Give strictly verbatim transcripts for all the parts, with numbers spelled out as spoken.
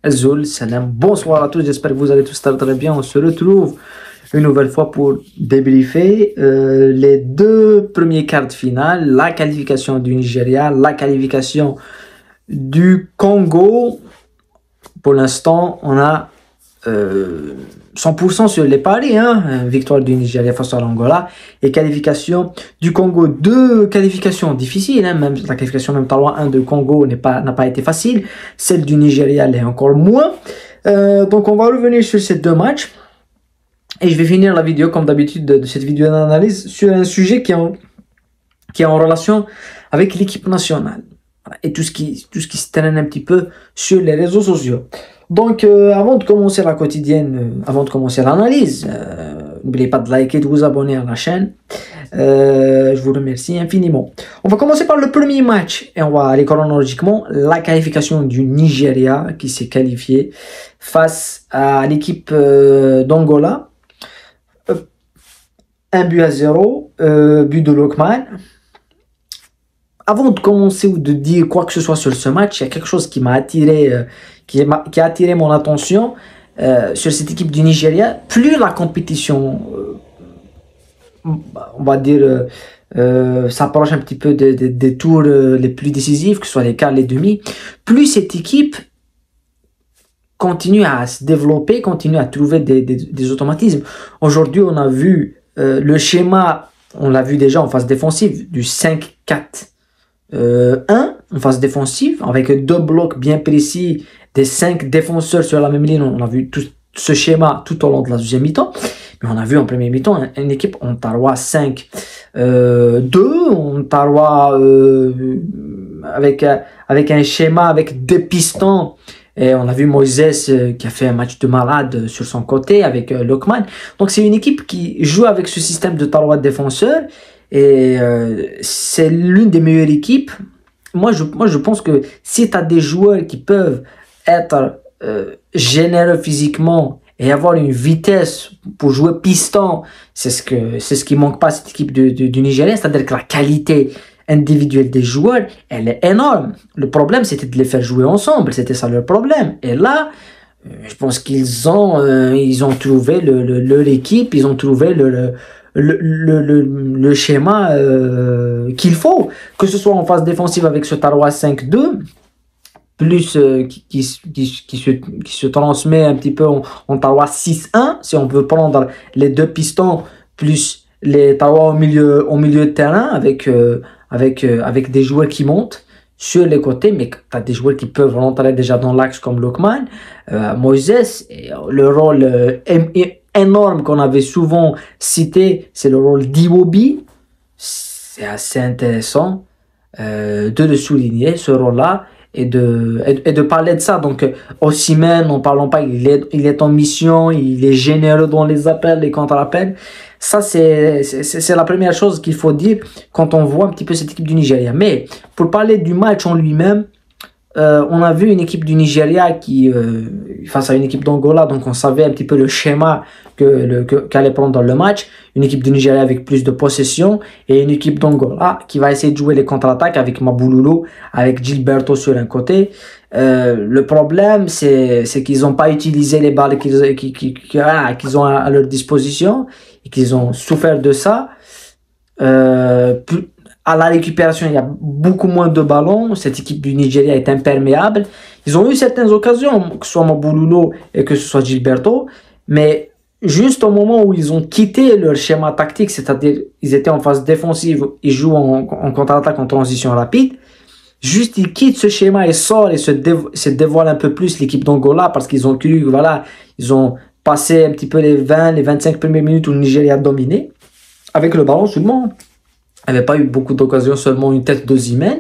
Azul, salam, bonsoir à tous, j'espère que vous allez tous très très bien. On se retrouve une nouvelle fois pour débriefer euh, les deux premiers quarts de finale, la qualification du Nigeria, la qualification du Congo. Pour l'instant, on a euh, cent pour cent sur les paris, hein, victoire du Nigeria face à l'Angola et qualification du Congo. Deux qualifications difficiles, hein, même la qualification même talent un de Congo n'est pas n'a pas été facile, celle du Nigeria l'est encore moins. Euh, donc on va revenir sur ces deux matchs et je vais finir la vidéo comme d'habitude de, de cette vidéo d'analyse sur un sujet qui est en, qui est en relation avec l'équipe nationale et tout ce qui tout ce qui se traîne un petit peu sur les réseaux sociaux. Donc, euh, avant de commencer la quotidienne, euh, avant de commencer l'analyse, euh, n'oubliez pas de liker, de vous abonner à la chaîne. Euh, je vous remercie infiniment. On va commencer par le premier match et on va aller chronologiquement. La qualification du Nigeria qui s'est qualifié face à l'équipe euh, d'Angola. Euh, un but à zéro, euh, but de Lokman. Avant de commencer ou de dire quoi que ce soit sur ce match, il y a quelque chose qui m'a attiré, euh, qui, qui a attiré mon attention euh, sur cette équipe du Nigeria. Plus la compétition, euh, on va dire, euh, euh, s'approche un petit peu des de, de tours euh, les plus décisifs, que ce soit les quarts, les demi, plus cette équipe continue à se développer, continue à trouver des, des, des automatismes. Aujourd'hui, on a vu euh, le schéma, on l'a vu déjà en phase défensive, du cinq quatre. Euh, un en phase défensive avec deux blocs bien précis des cinq défenseurs sur la même ligne. On a vu tout ce schéma tout au long de la deuxième mi-temps, mais on a vu en première mi-temps une équipe en Ontario cinq deux, Ontario euh, avec, avec un schéma avec deux pistons. Et on a vu Moïse euh, qui a fait un match de malade sur son côté avec euh, Lokman. Donc c'est une équipe qui joue avec ce système de Ontario défenseur. Et euh, c'est l'une des meilleures équipes. Moi je, moi, je pense que si tu as des joueurs qui peuvent être euh, généreux physiquement et avoir une vitesse pour jouer piston, c'est ce, que, c'est ce qui manque pas à cette équipe de, de, du Nigeria. C'est-à-dire que la qualité individuelle des joueurs, elle est énorme. Le problème, c'était de les faire jouer ensemble. C'était ça leur problème. Et là, euh, je pense qu'ils ont, euh, ils ont trouvé le, le, leur équipe, ils ont trouvé le... le Le, le, le, le schéma euh, qu'il faut, que ce soit en phase défensive avec ce Tarwa cinq deux, plus euh, qui, qui, qui, qui, se, qui se transmet un petit peu en, en Tarwa six un, si on peut prendre les deux pistons, plus les Tarwa au milieu, au milieu de terrain, avec, euh, avec, euh, avec des joueurs qui montent sur les côtés, mais tu as des joueurs qui peuvent rentrer déjà dans l'axe comme Lokman, euh, Moïse, et le rôle euh, énorme qu'on avait souvent cité, c'est le rôle d'Iwobi. C'est assez intéressant euh, de le souligner, ce rôle-là, et de, et, et de parler de ça. Donc, Osimhen, n'en parlons pas, il est, il est en mission, il est généreux dans les appels, les contre-appels. Ça, c'est, c'est, c'est la première chose qu'il faut dire quand on voit un petit peu cette équipe du Nigeria. Mais, pour parler du match en lui-même, Euh, on a vu une équipe du Nigeria qui, euh, face à une équipe d'Angola, donc on savait un petit peu le schéma que le, que, qu'allait prendre dans le match. Une équipe du Nigeria avec plus de possession et une équipe d'Angola qui va essayer de jouer les contre-attaques avec Mabululu, avec Gilberto sur un côté. Euh, le problème, c'est, c'est qu'ils n'ont pas utilisé les balles qu'ils, qu'ils, qu'ils, qu'ils ont à leur disposition et qu'ils ont souffert de ça. Euh, plus, À la récupération, il y a beaucoup moins de ballons. Cette équipe du Nigeria est imperméable. Ils ont eu certaines occasions, que ce soit Mabululu et que ce soit Gilberto, mais juste au moment où ils ont quitté leur schéma tactique, c'est-à-dire ils étaient en phase défensive, ils jouent en, en contre-attaque en transition rapide, juste ils quittent ce schéma et sortent et se, dévo se dévoilent un peu plus l'équipe d'Angola parce qu'ils ont cru, voilà, ils ont passé un petit peu les vingt, les vingt-cinq premières minutes où le Nigeria a dominé, avec le ballon seulement. Il n'y avait pas eu beaucoup d'occasions, seulement une tête d'Osimhen.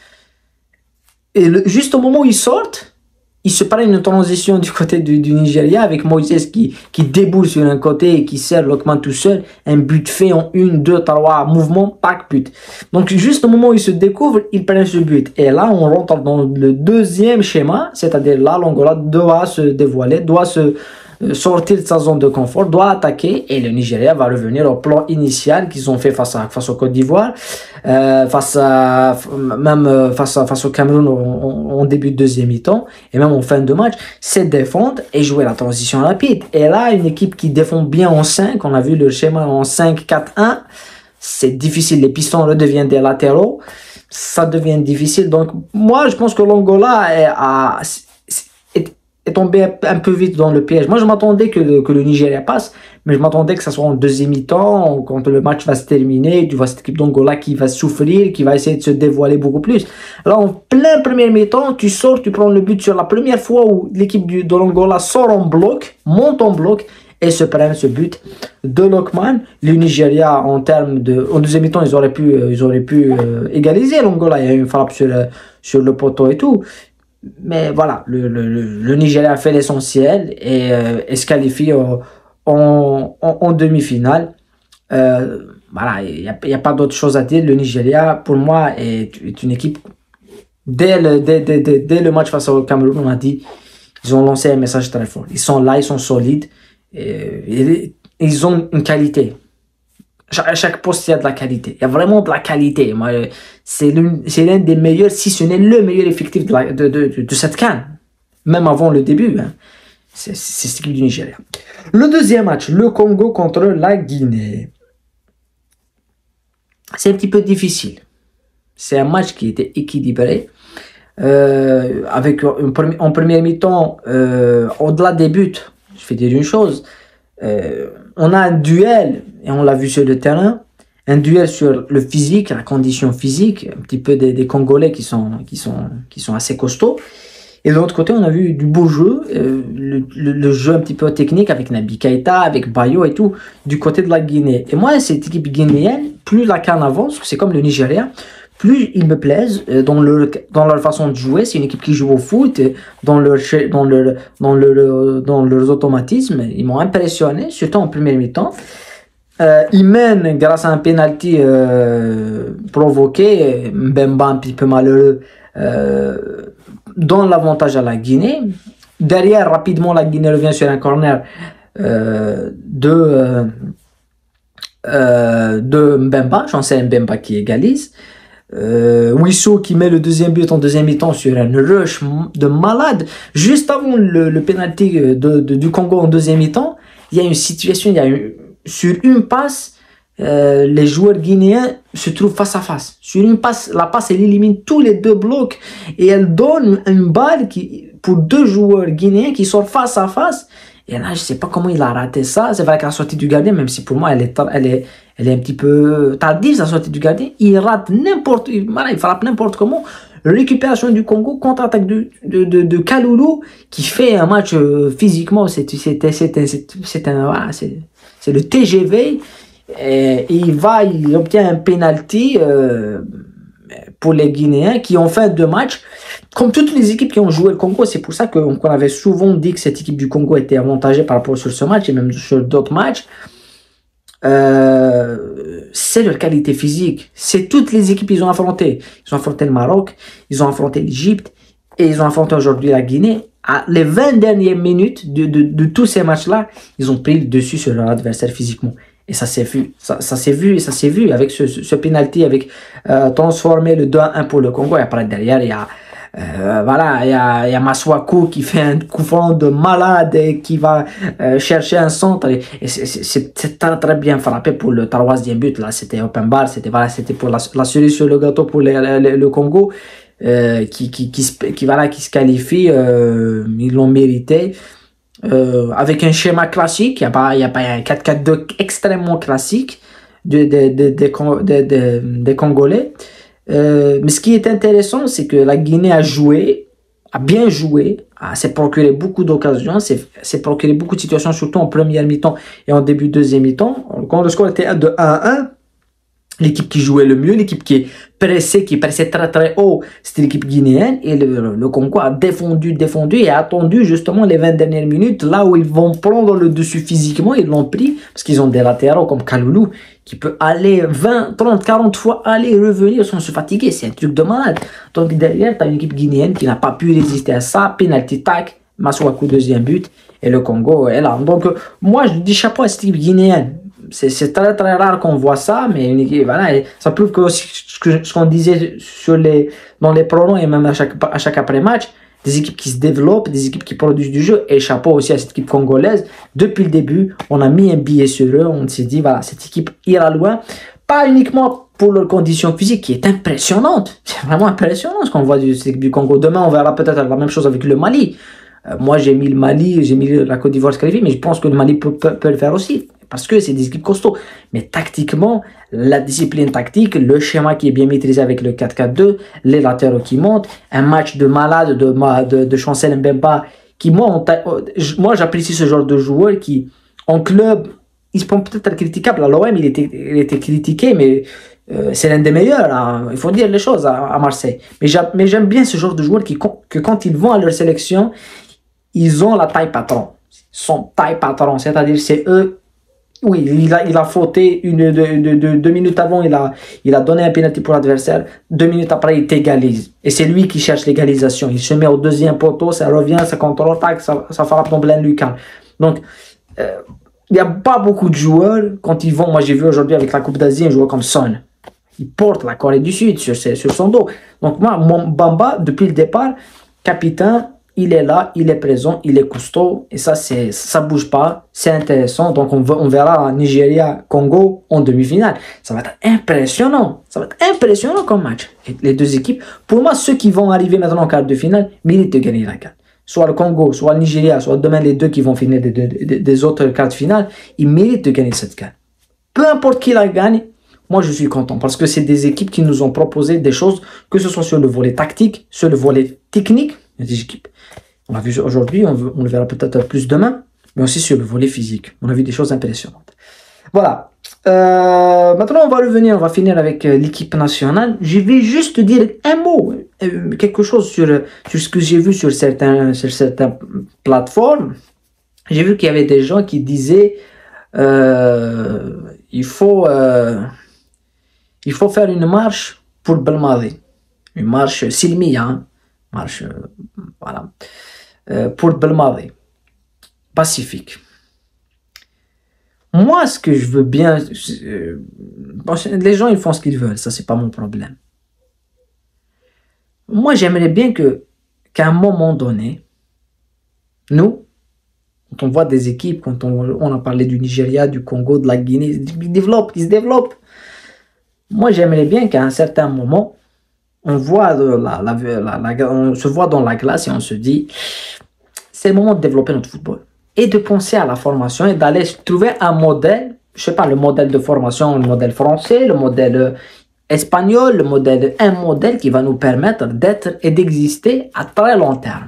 Et le, juste au moment où ils sortent, ils se prennent une transition du côté du, du Nigeria avec Moïse qui, qui déboule sur un côté et qui sert Lokman tout seul. Un but fait en une, deux, trois mouvements, pack but. Donc juste au moment où ils se découvrent, ils prennent ce but. Et là, on rentre dans le deuxième schéma, c'est-à-dire là, l'Angola doit se dévoiler, doit se, euh, sortir de sa zone de confort, doit attaquer et le Nigeria va revenir au plan initial qu'ils ont fait face à face au Côte d'Ivoire, euh, face à même euh, face à face au Cameroun en, en début de deuxième mi-temps et même en fin de match, c'est défendre et jouer la transition rapide. Et là, une équipe qui défend bien en cinq, on a vu le schéma en cinq quatre un, c'est difficile. Les pistons redeviennent des latéraux, ça devient difficile. Donc moi, je pense que l'Angola est à est tombé un peu vite dans le piège. Moi, je m'attendais que le, que le Nigeria passe, mais je m'attendais que ça soit en deuxième mi-temps, quand le match va se terminer, tu vois cette équipe d'Angola qui va souffrir, qui va essayer de se dévoiler beaucoup plus. Alors, en plein premier mi-temps, tu sors, tu prends le but sur la première fois où l'équipe de l'Angola sort en bloc, monte en bloc, et se prennent ce but de Lockman. Le Nigeria, en termes de... En deuxième mi-temps, ils auraient pu, ils auraient pu euh, égaliser l'Angola. Il y a eu une frappe sur le, sur le poteau et tout. Mais voilà, le, le, le Nigeria a fait l'essentiel et, euh, et se qualifie en, en, en demi-finale. Euh, voilà, il n'y a, a pas d'autre chose à dire. Le Nigeria, pour moi, est, est une équipe... Dès le, dès, dès, dès, dès le match face au Cameroun, on a dit ils ont lancé un message très fort. Ils sont là, ils sont solides. Et, et, ils ont une qualité. À chaque poste, il y a de la qualité. Il y a vraiment de la qualité. C'est l'un des meilleurs, si ce n'est le meilleur effectif de, la, de, de, de, de cette CAN. Même avant le début. Hein. C'est cette équipe du Nigeria. Le deuxième match, le Congo contre la Guinée. C'est un petit peu difficile. C'est un match qui était équilibré. Euh, avec une, en première mi-temps, euh, au-delà des buts, je vais dire une chose. Euh, on a un duel, et on l'a vu sur le terrain, un duel sur le physique, la condition physique, un petit peu des, des Congolais qui sont, qui, sont, qui sont assez costauds. Et de l'autre côté, on a vu du beau jeu, euh, le, le, le jeu un petit peu technique avec Naby Keïta, avec Bayo et tout, du côté de la Guinée. Et moi, cette équipe guinéenne, plus la CAN avance, c'est comme le Nigeria, plus ils me plaisent euh, dans, leur, dans leur façon de jouer. C'est une équipe qui joue au foot, dans, leur, dans, leur, dans, leur, dans leurs automatismes. Ils m'ont impressionné, surtout en première mi-temps. Euh, ils mènent grâce à un penalty euh, provoqué, Mbemba un petit peu malheureux, euh, donne l'avantage à la Guinée. Derrière, rapidement, la Guinée revient sur un corner euh, de, euh, euh, de Mbemba, Chancel Mbemba qui égalise. Euh, Wissou qui met le deuxième but en deuxième mi-temps sur un rush de malade. Juste avant le, le penalty de, de, du Congo en deuxième mi-temps, il y a une situation, il y a une, sur une passe, euh, les joueurs guinéens se trouvent face à face. Sur une passe, la passe, elle élimine tous les deux blocs et elle donne une balle qui, pour deux joueurs guinéens qui sont face à face. Et là, je sais pas comment il a raté ça. C'est vrai qu'à la sortie du gardien, même si pour moi, elle est, elle est, elle est un petit peu tardive, la sortie du gardien, il rate n'importe, il frappe n'importe comment. Récupération du Congo, contre-attaque de, de, de, de Kaloulou, qui fait un match euh, physiquement, c'est un, voilà, c'est le T G V. Et, et il va, il obtient un penalty euh, pour les Guinéens qui ont fait deux matchs. Comme toutes les équipes qui ont joué le Congo, c'est pour ça qu'on qu avait souvent dit que cette équipe du Congo était avantagée par rapport sur ce match et même sur d'autres matchs. Euh, c'est leur qualité physique. C'est toutes les équipes qu'ils ont affrontées. Ils ont affronté le Maroc, ils ont affronté l'Égypte et ils ont affronté aujourd'hui la Guinée. À les vingt dernières minutes de, de, de tous ces matchs-là, ils ont pris le dessus sur leur adversaire physiquement. Et ça s'est vu, ça, ça s'est vu, ça s'est vu avec ce, ce, ce penalty, avec euh, transformer le deux à un pour le Congo. Et après derrière, il y a Euh, voilà, il y a, y a Maswaku qui fait un coup franc de malade et qui va euh, chercher un centre. Et, et c'est très, très bien frappé pour le troisième but. Là, c'était open bar, c'était voilà, c'était pour la, la cerise sur le gâteau pour les, les, le Congo euh, qui, qui, qui, qui, voilà, qui se qualifie. Euh, ils l'ont mérité. Euh, avec un schéma classique, il n'y a pas, y a pas un quatre quatre deux extrêmement classique des de, de, de, de, de, de Congolais. Euh, mais ce qui est intéressant, c'est que la Guinée a joué, a bien joué, s'est procuré beaucoup d'occasions, s'est procuré beaucoup de situations, surtout en première mi-temps et en début de deuxième mi-temps. Quand le score était de un à un, l'équipe qui jouait le mieux, l'équipe qui est pressée, qui pressait très très haut, c'était l'équipe guinéenne. Et le, le Congo a défendu, défendu et a attendu justement les vingt dernières minutes, là où ils vont prendre le dessus physiquement. Ils l'ont pris parce qu'ils ont des latéraux comme Kaloulou qui peut aller vingt, trente, quarante fois aller et revenir sans se fatiguer. C'est un truc de malade. Donc derrière, tu as une équipe guinéenne qui n'a pas pu résister à ça. Penalty tac, Masuaku, deuxième but, et le Congo est là. Donc, euh, moi, je dis chapeau à cette équipe guinéenne. C'est très très rare qu'on voit ça, mais une équipe, voilà, et ça prouve que aussi ce que- ce qu'on disait sur les, dans les pronos et même à chaque, à chaque après-match, des équipes qui se développent, des équipes qui produisent du jeu, et chapeau aussi à cette équipe congolaise. Depuis le début, on a mis un billet sur eux, on s'est dit, voilà, cette équipe ira loin, pas uniquement pour leur condition physique qui est impressionnante, c'est vraiment impressionnant ce qu'on voit du, du Congo. Demain, on verra peut-être la même chose avec le Mali. Euh, moi, j'ai mis le Mali, j'ai mis la Côte d'Ivoire se qualifier, mais je pense que le Mali peut, peut, peut le faire aussi, parce que c'est des équipes costauds. Mais tactiquement, la discipline tactique, le schéma qui est bien maîtrisé avec le quatre quatre deux, les latéraux qui montent, un match de malade de, de, de Chancel Mbemba, qui, moi, on, moi j'apprécie ce genre de joueurs qui, en club, ils se prennent peut-être critiquables. À l'O M, il était, il était critiqué, mais euh, c'est l'un des meilleurs, hein. Il faut dire les choses à, à Marseille. Mais j'aime bien ce genre de joueurs qui, que quand ils vont à leur sélection, ils ont la taille patron. Son taille patron, c'est-à-dire c'est eux. Oui, il a, il a fauté une, deux, deux, deux, deux minutes avant, il a, il a donné un penalty pour l'adversaire. Deux minutes après, il t'égalise. Et c'est lui qui cherche l'égalisation. Il se met au deuxième poteau, ça revient, ça contrôle, tac, ça, ça frappe dans plein lucarne. Donc, euh, il n'y a pas beaucoup de joueurs, quand ils vont, moi j'ai vu aujourd'hui avec la Coupe d'Asie, un joueur comme Son. Il porte la Corée du Sud sur, ses, sur son dos. Donc moi, mon Bamba, depuis le départ, capitaine, il est là, il est présent, il est costaud, et ça, c'est, ça bouge pas, c'est intéressant. Donc, on, on verra Nigeria, Congo en demi-finale. Ça va être impressionnant, ça va être impressionnant comme match. Et les deux équipes, pour moi, ceux qui vont arriver maintenant en quart de finale méritent de gagner la CAN. Soit le Congo, soit le Nigeria, soit demain les deux qui vont finir des, des, des, des autres quarts de finale, ils méritent de gagner cette CAN. Peu importe qui la gagne, moi je suis content parce que c'est des équipes qui nous ont proposé des choses, que ce soit sur le volet tactique, sur le volet technique, des équipes. On l'a vu aujourd'hui, on, on le verra peut-être plus demain, mais aussi sur le volet physique. On a vu des choses impressionnantes. Voilà. Euh, maintenant, on va revenir, on va finir avec euh, l'équipe nationale. Je vais juste dire un mot, euh, quelque chose sur, sur ce que j'ai vu sur, certains, sur certaines plateformes. J'ai vu qu'il y avait des gens qui disaient euh, il faut euh, il faut faire une marche pour Belmadi, une marche silmiya, hein, marche euh, voilà, euh, pour Belmadi, pacifique. Moi, ce que je veux bien, euh, bon, les gens ils font ce qu'ils veulent, ça c'est pas mon problème. Moi, j'aimerais bien que qu'à un moment donné, nous, quand on voit des équipes, quand on, on a parlé du Nigeria, du Congo, de la Guinée, ils développent, ils se développent. Moi, j'aimerais bien qu'à un certain moment, on, voit la, la, la, la, on se voit dans la glace et on se dit, c'est le moment de développer notre football. Et de penser à la formation et d'aller trouver un modèle, je sais pas, le modèle de formation, le modèle français, le modèle espagnol, le modèle, un modèle qui va nous permettre d'être et d'exister à très long terme.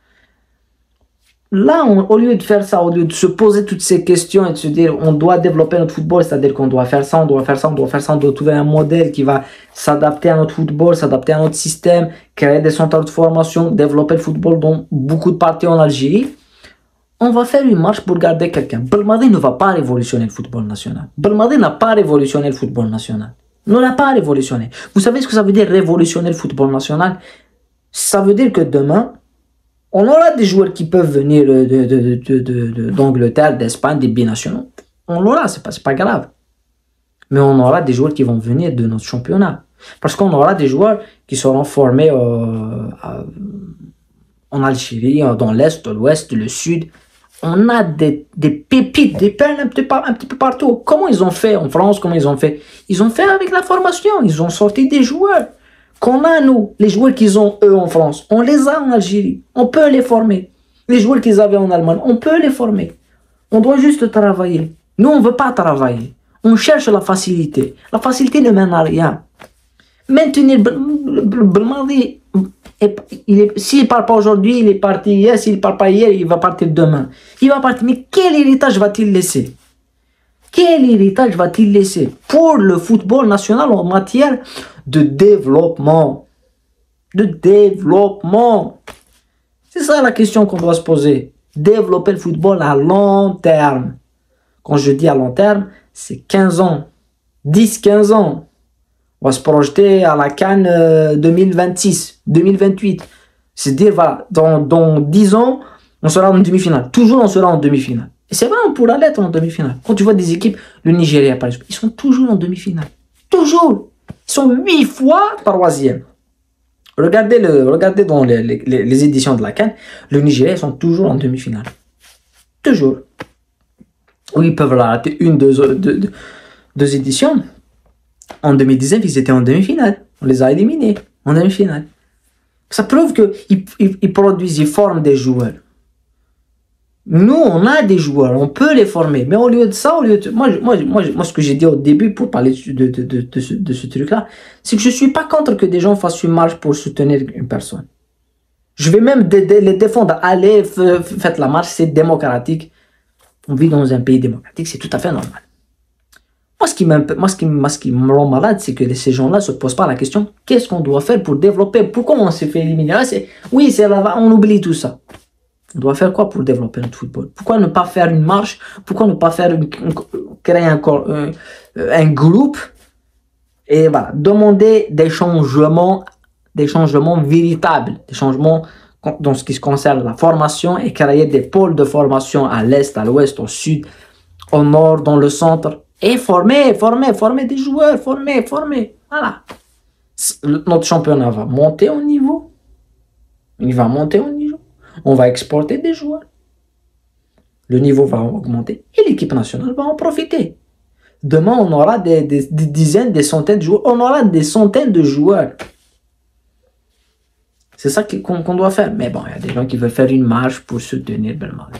Là, on, au lieu de faire ça, au lieu de se poser toutes ces questions et de se dire on doit développer notre football, c'est-à-dire qu'on doit faire ça, on doit faire ça, on doit faire ça, on doit trouver un modèle qui va s'adapter à notre football, s'adapter à notre système, créer des centres de formation, développer le football dans beaucoup de parties en Algérie, on va faire une marche pour garder quelqu'un. Belmadi ne va pas révolutionner le football national. Belmadi n'a pas révolutionné le football national. Ne l'a pas révolutionné. Vous savez ce que ça veut dire révolutionner le football national? Ça veut dire que demain, on aura des joueurs qui peuvent venir de, de, de, de, de, d'Angleterre, d'Espagne, des binationaux. On l'aura, c'est pas, c'est pas grave. Mais on aura des joueurs qui vont venir de notre championnat. Parce qu'on aura des joueurs qui seront formés euh, à, en Algérie, dans l'Est, l'Ouest, le Sud. On a des, des pépites, des perles un petit, un petit peu partout. Comment ils ont fait en France? Comment ils ont fait? Ils ont fait avec la formation. Ils ont sorti des joueurs qu'on a, nous. Les joueurs qu'ils ont, eux, en France. On les a en Algérie. On peut les former. Les joueurs qu'ils avaient en Allemagne, on peut les former. On doit juste travailler. Nous, on ne veut pas travailler. On cherche la facilité. La facilité ne mène à rien. Maintenir Belmadi, s'il ne parle pas aujourd'hui, il est parti hier. S'il ne parle pas hier, il va partir demain. Il va partir. Mais quel héritage va-t-il laisser? Quel héritage va-t-il laisser pour le football national en matière de développement? De développement. C'est ça la question qu'on doit se poser. Développer le football à long terme. Quand je dis à long terme, c'est quinze ans. dix quinze ans. On va se projeter à la CAN euh, deux mille vingt-six, deux mille vingt-huit. C'est dire, voilà, dans, dans dix ans, On sera en demi-finale. Toujours, on sera en demi-finale. Et c'est vrai, on pourra l'être en demi-finale. Quand tu vois des équipes, le Nigeria par exemple, ils sont toujours en demi-finale. Toujours. Ils sont huit fois troisième. Regardez, le, regardez dans les, les, les éditions de la CAN, le Nigeria, ils sont toujours en demi-finale. Toujours. Oui, ils peuvent la rater une, deux, deux, deux, deux éditions. En deux mille dix-neuf, ils étaient en demi-finale. On les a éliminés en demi-finale. Ça prouve qu'ils ils, ils produisent, ils forment des joueurs. Nous, on a des joueurs, on peut les former. Mais au lieu de ça, au lieu de... Moi, moi, moi, moi ce que j'ai dit au début pour parler de, de, de, de ce, de ce truc-là, c'est que je ne suis pas contre que des gens fassent une marche pour soutenir une personne. Je vais même de, de, les défendre. Allez, faites la marche, c'est démocratique. On vit dans un pays démocratique, c'est tout à fait normal. Moi, ce qui, moi, ce qui, moi, ce qui me rend malade, c'est que ces gens-là ne se posent pas la question, qu'est-ce qu'on doit faire pour développer? Pourquoi on s'est fait éliminer? Oui, c'est là, on oublie tout ça. On doit faire quoi pour développer notre football? Pourquoi ne pas faire une marche? Pourquoi ne pas faire une, une, créer un, un, un groupe et voilà, demander des changements, des changements véritables, des changements dans ce qui se concerne la formation et créer des pôles de formation à l'est, à l'ouest, au sud, au nord, dans le centre et former, former, former des joueurs, former, former. Voilà. Notre championnat va monter au niveau. Il va monter au niveau. On va exporter des joueurs. Le niveau va augmenter et l'équipe nationale va en profiter. Demain, on aura des, des, des dizaines, des centaines de joueurs. On aura des centaines de joueurs. C'est ça qu'on qu'on doit faire. Mais bon, il y a des gens qui veulent faire une marche pour soutenir Belmadi.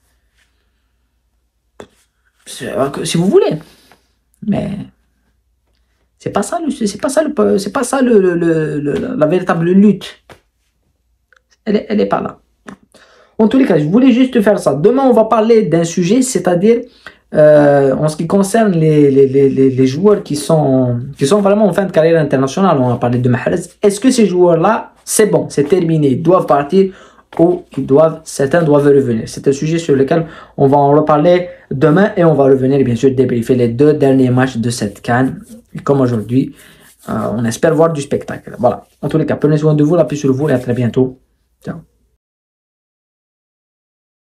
Si vous voulez. Mais c'est pas ça, c'est pas ça, le, c'est pas ça le, le, le, le, la véritable lutte. Elle est, elle est pas là. En tous les cas, je voulais juste faire ça. Demain, on va parler d'un sujet, c'est-à-dire euh, en ce qui concerne les, les, les, les joueurs qui sont, qui sont vraiment en fin de carrière internationale. On va parler de Mahrez. Est-ce que ces joueurs-là, c'est bon, c'est terminé, ils doivent partir ou ils doivent, certains doivent revenir? C'est un sujet sur lequel on va en reparler demain et on va revenir, bien sûr, débriefer les deux derniers matchs de cette CAN. Comme aujourd'hui, euh, on espère voir du spectacle. Voilà. En tous les cas, prenez soin de vous, la paix sur vous et à très bientôt. Ciao.